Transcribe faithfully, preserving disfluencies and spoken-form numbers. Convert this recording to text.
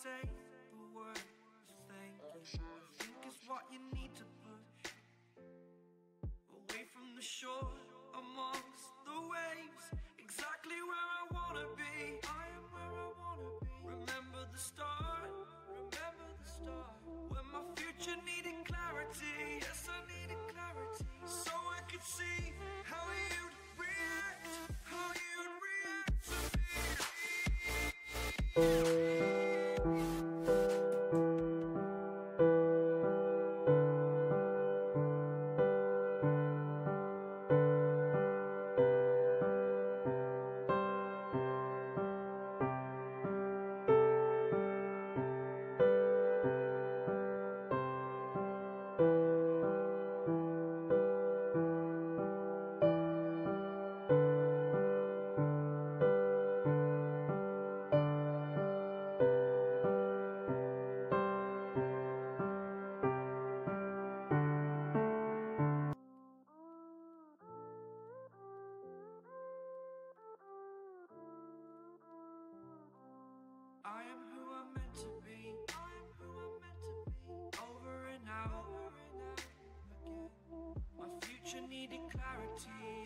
say the word thank you. I think it's what you need to push away from the shore, amongst the waves, exactly where I wanna be. I am where I wanna be. Remember the start, remember the start, when my future needed clarity. Yes, I needed clarity, so I could see how you'd react, how you'd react to me. I am who I'm meant to be. I am who I'm meant to be. Over and out, over and out again. My future needed clarity.